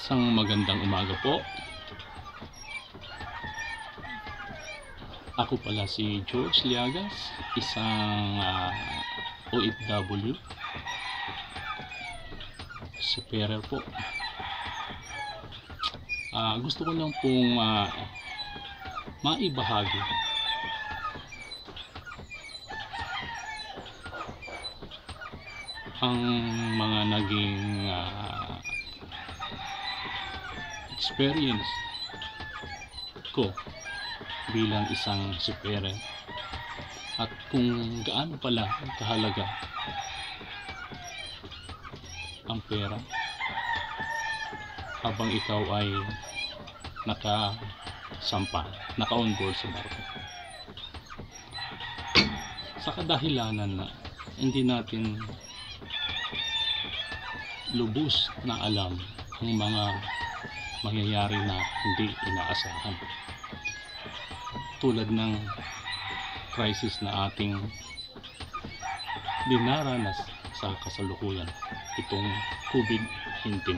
Isang magandang umaga po. Ako pala si George Liagas, isang OFW, seafarer po. Gusto ko lang pong maibahagi ang mga naging experience ko bilang isang seafarer at kung gaano pala kahalaga ang pera habang ikaw ay naka-onboard sa barko, sa kadahilanan na hindi natin lubos na alam ang mga mangyayari na hindi inaasahan, tulad ng crisis na ating dinaranas sa kasalukuyan, itong COVID-19.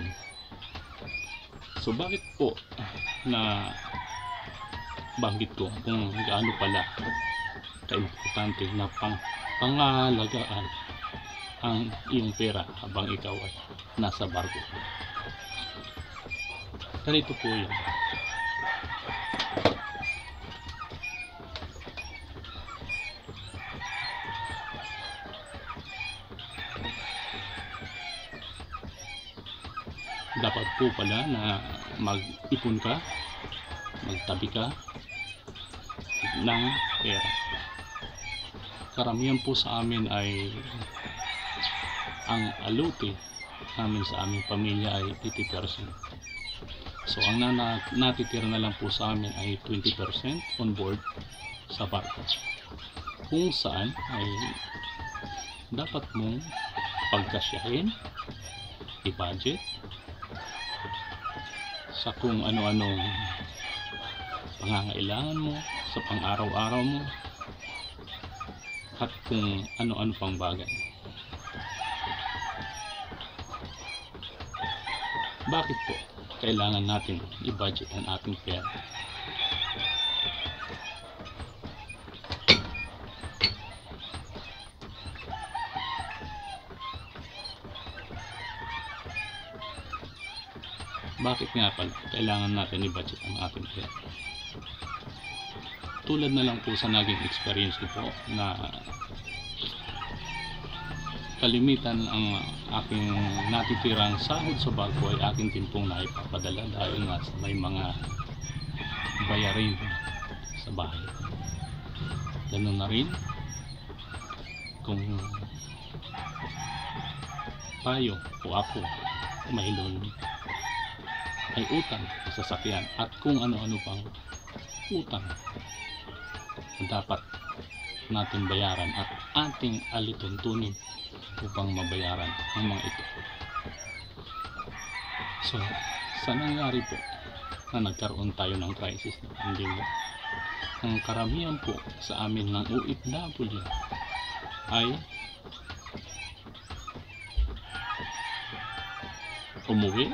So bakit po na banggit ko kung gaano pala kaimportante na pangalagaan ang iyong pera habang ikaw ay nasa barko? Ganito po yun. Dapat po pala na mag-ipon ka, magtabi ka ng pera. Karamihan po sa amin ay ang alote namin sa aming pamilya ay 80%. So ang natitira na lang po sa amin ay 20% on board sa barko, kung saan ay dapat mong pagkasyahin, i-budget sa kung ano-anong pangangailangan mo sa pang-araw-araw mo at kung ano-ano pang bagay. Bakit po kailangan natin i-budget ang ating pera? Bakit nga pala kailangan natin i-budget ang ating pera? Tulad na lang po sa naging experience ko po na kalimitan ang aking natitirang sahod sa barko ay aking din pong naipapadala dahil nga sa may mga bayarin sa bahay. Ganun na rin kung tayo o ako mahilon ay utang sa sasakyan at kung ano-ano pang utang na dapat natin bayaran at ating alituntunin upang mabayaran ang mga ito. So sa nangyari po na nagkaroon tayo ng crisis na pandemya, ang karamihan po sa amin ng OFW ay umuwi.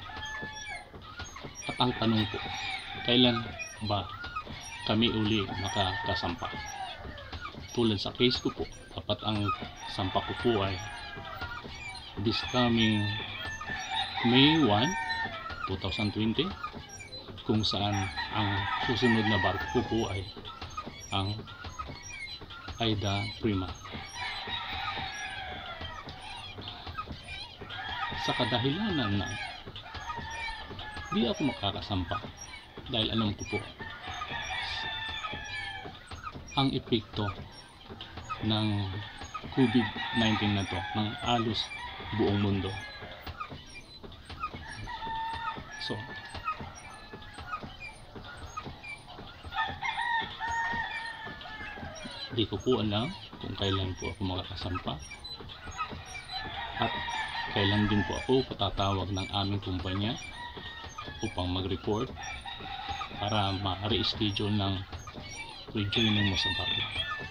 At ang tanong po, kailan ba kami uli makakasampa? Tulad sa case ko po, dapat ang sampa ko po ay this coming May 1, 2020, kung saan ang susunod na barko ko po ay ang Aida Prima. Sa kadahilanan na di ako makakasampa dahil alam ko po ang epekto ng COVID-19 na to ng halos buong mundo. So di ko po alam kung kailan po ako makakasampa at kailan din po ako patatawag ng aming kumpanya upang mag-report para ma-reschedule ng rejoining mo sa barko.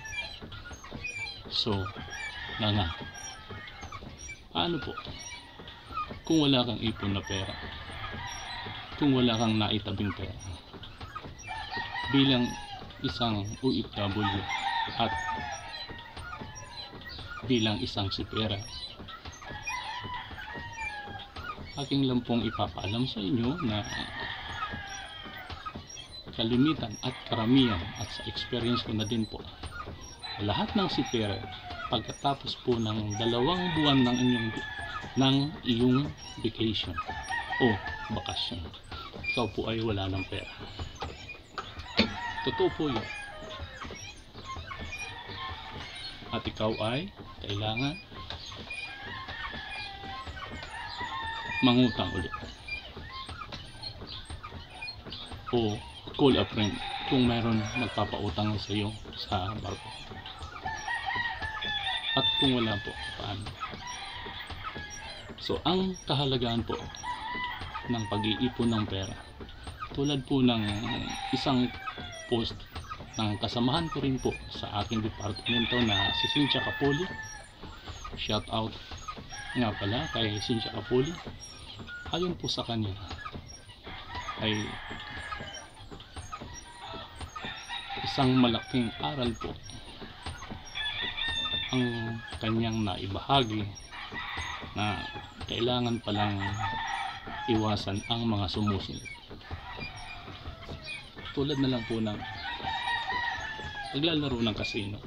So paano po kung wala kang ipon na pera? kung wala kang naitabing pera. Bilang isang OFW at bilang isang sipera, aking lang pong ipapaalam sa inyo na kalimitan at karamihan, at sa experience ko na din po, lahat ng sipera pagkatapos po ng 2 buwan ng iyong vacation o bakasyon, ikaw po ay wala ng pera. Totoo po yun. At ikaw ay kailangan mangutang ulit o call a friend kung mayroon magpapautang sa iyo sa barko. At kung wala po, paano? So ang kahalagahan po ng pag-iipon ng pera, tulad po ng isang post ng kasamahan ko rin po sa aking departamento na si Cynthia Capoli, shout out nga pala kay Cynthia Capoli. Ayon po sa kanya ay isang malaking aral po ang kanyang naibahagi, na kailangan palang iwasan ang mga sumusunod. Tulad na lang po ng naglalaro ng casino.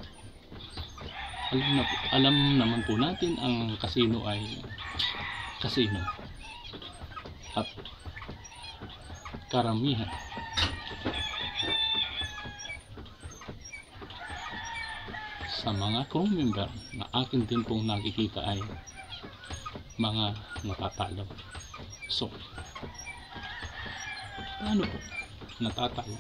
Alam naman po natin ang casino ay casino, at karamihan sa mga crew member na akin din pong nakikita ay mga natatalo. So paano po natatalo?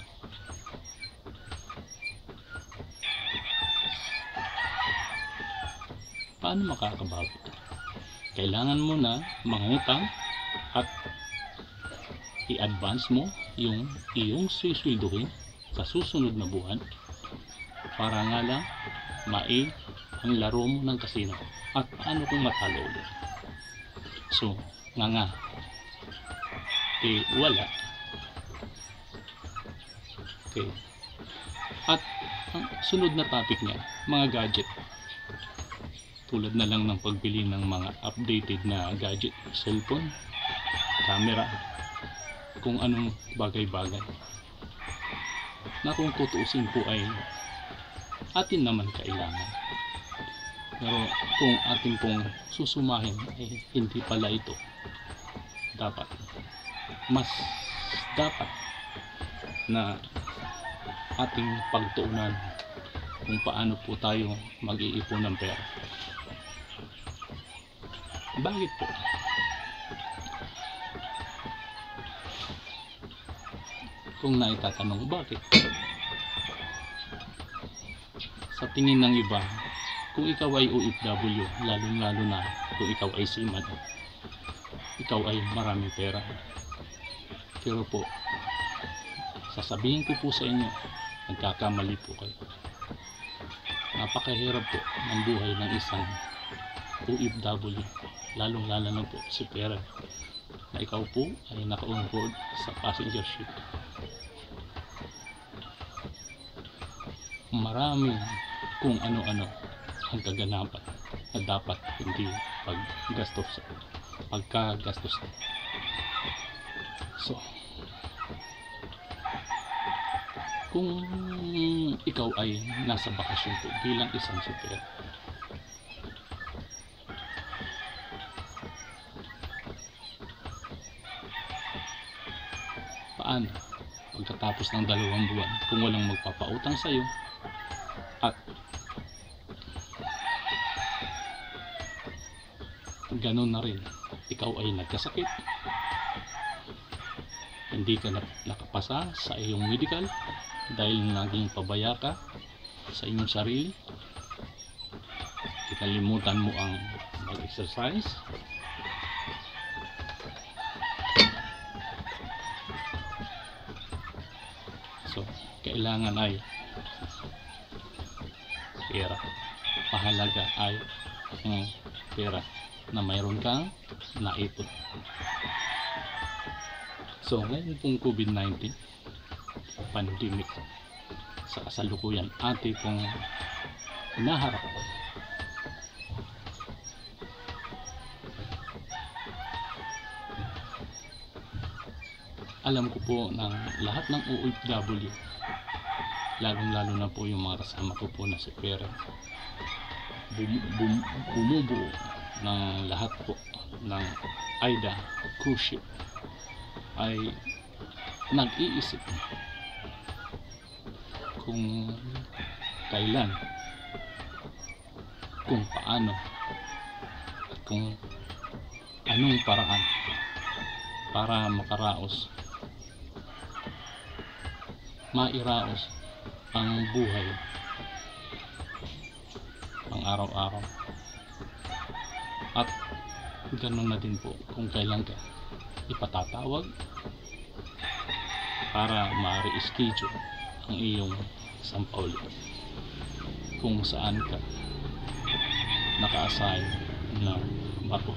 Paano makakabawi? Kailangan mo na mangutang at i-advance mo yung iyong suswelduhin sa susunod na buwan para nga lang ang laro mo ng casino. At paano kung matalo ulit? So wala. Okay. At ang sunod na topic niya, mga gadget. Tulad na lang ng pagbili ng mga updated na gadget, cellphone, camera, kung anong bagay-bagay na kung tutuusin po ay atin naman kailangan. Pero kung atin pong susumahin ay hindi pala ito dapat. Mas dapat na ating pagtuunan kung paano po tayo mag-iipon ng pera. Bakit po? Kung naitatanong bakit, sa tingin ng iba, kung ikaw ay OFW, lalo na kung ikaw ay seaman, ikaw ay maraming pera. Pero po, sasabihin ko po sa inyo, nagkakamali po kayo. Napakahirap po ng buhay ng isang OFW, lalo na po si pera, na ikaw po ay naka-on board sa passenger ship. Maraming kung ano-ano ang kaganapan na dapat hindi pagkagastos. So kung ikaw ay nasa bakasyon po bilang isang sipera, paano pagkatapos ng 2 buwan kung walang magpapautang sa iyo at ganun na rin ikaw ay nagkasakit, hindi ka nakapasa sa iyong medical dahil naging pabaya ka sa inyong sarili, kinalimutan mo ang mag-exercise, so kailangan ay pera. Mahalaga ay pera na mayroon kang naipon. So ngayon pong COVID-19 pandemic sa kasalukuyan ating pong hinaharap, alam ko po ng lahat ng OFW, lalong-lalo na po yung mga kasama ko po na si Pera, bumubuo ng lahat po ng AIDA cruise ship, ay nag-iisip kung kailan, kung paano, at kung anong paraan para mairaos ang buhay ang araw-araw. At ganun na din po kung kailan ka ipatatawag para ma-reschedule ang iyong sampauli, kung saan ka naka-assign na bako.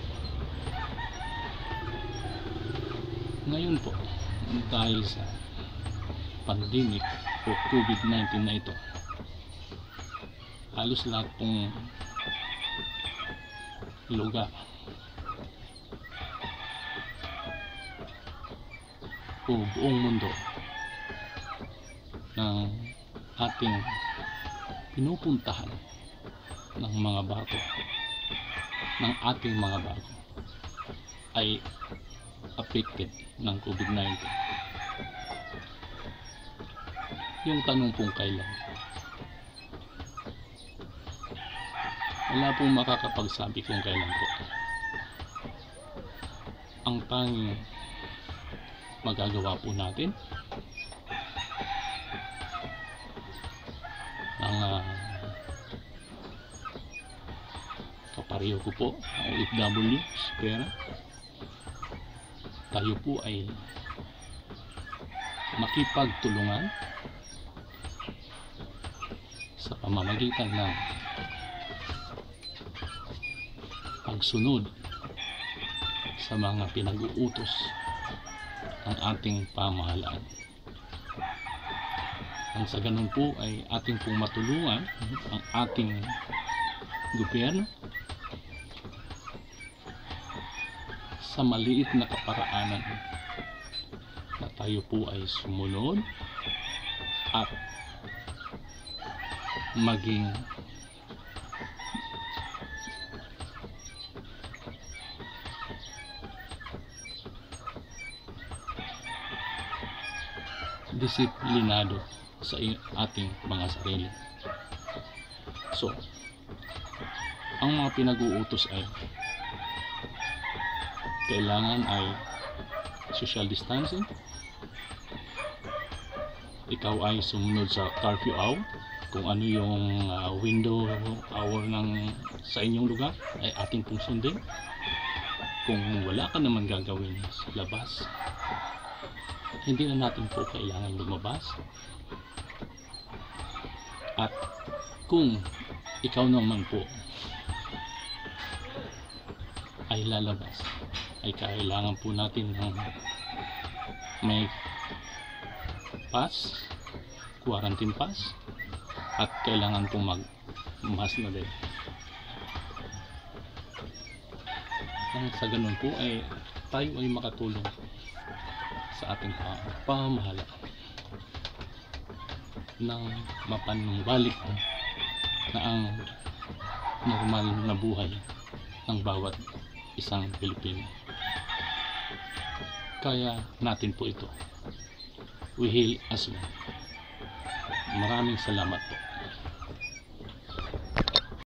Ngayon po, dahil sa pandemic o COVID-19 na ito, halos lahat pong lugar o buong mundo ng ating pinupuntahan ng mga barko, ng ating mga barko, ay affected ng COVID-19. Yung tanong pong kailan, wala pong makakapagsabi kung kailan po. Ang tanging magagawa po natin ang kapareho ko po, OFW, Pera, tayo po ay makipagtulungan sa pamamagitan ng pagsunod sa mga pinag-uutos ng ating pamahalaan. Ang sa ganun po ay ating pong matulungan ang ating gobyerno sa maliit na kaparaanan na tayo po ay sumunod at maging disiplinado sa ating mga sarili. So, ang mga pinag-uutos ay kailangan ay social distancing, ikaw ay sumunod sa curfew hour, kung ano yung window hour ng sa inyong lugar ay ating pong sundin. Kung wala ka naman gagawin sa labas, hindi na natin po kailangan lumabas. At kung ikaw naman po ay lalabas, ay kailangan po natin ng may pass, quarantine pass, at kailangan po mag-mask na din. Nang sa ganun po ay tayo ay makatulong sa ating pamahala ng mapanumbalik na ang normal na buhay ng bawat isang Pilipino. Kaya natin po ito. We hail as one. Maraming salamat po.